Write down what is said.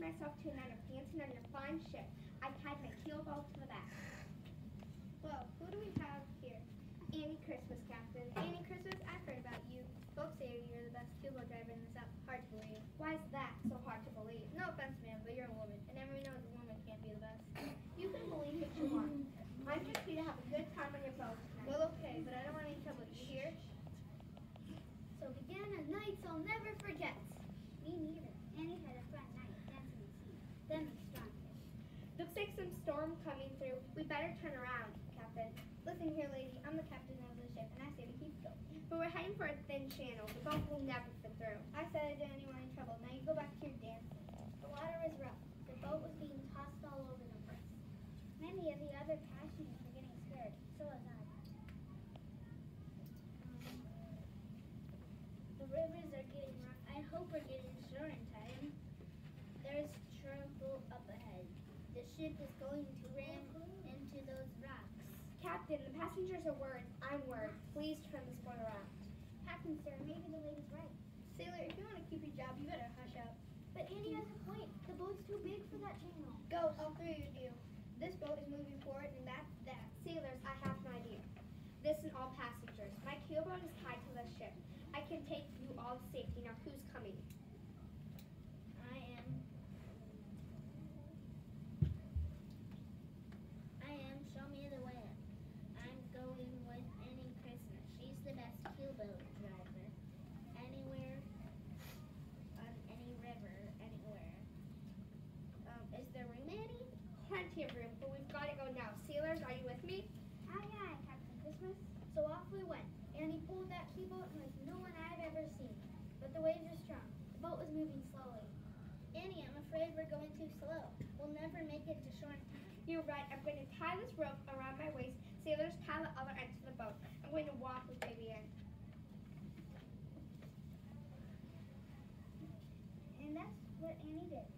myself to a night of dancing on your fine ship. I tied my keelboat to the back. Well, who do we have here? Annie Christmas, Captain. Annie Christmas, I've heard about you. Folks say you're the best keelboat driver in the South. Hard to believe. Why is that so hard to believe? No offense, ma'am, but you're a woman, and everyone knows a woman can't be the best. You can believe what you want. I'm just here to have a good time on your boat tonight. Well, okay, but I don't want any trouble. You hear? So began a night I'll never forget. Me neither. Annie had a fun night dancing the sea. Then the storm hit. Looks like some storm coming through. We better turn around, Captain. Listen here, lady. I'm the captain of the ship, and I say we keep going. But we're heading for a thin channel. The boat will never fit through. I said I didn't want any trouble. Now you go back to your dancing. The water was rough. The boat was being tossed all over the place. Many of the other passengers were getting scared. So was I. The rivers are getting rough. I hope we're getting ashore in time. There's trouble up ahead. The ship is going to ram into those rocks. Captain, the passengers are worried. I'm worried. Please turn this boat around. Captain, sir, maybe the lady's right. Sailor, if you want to keep your job, you better hush up. But Annie has a point. The boat's too big for that channel. Go, all three of you. This boat is moving forward, and that's that. Sailors, I have an idea. Listen, all passengers. My keelboat is tied to the ship. I can take you all to safety. Now, who's coming? I am. Show me the way. I'm going with Annie Christmas. She's the best keelboat driver. Anywhere, on any river, anywhere. Is there room, Annie? Plenty of room, but we've got to go now. Sailors, are you with me? Aye, aye, Captain Christmas. So off we went. Annie pulled that keelboat like no one I've ever seen. But the waves were strong. The boat was moving slowly. Annie, I'm afraid we're going too slow. We'll never make it to shore in time. You're right. I'm going to tie this rope around my waist. Sailors, tie the other end to the boat. I'm going to walk with baby in. And that's what Annie did.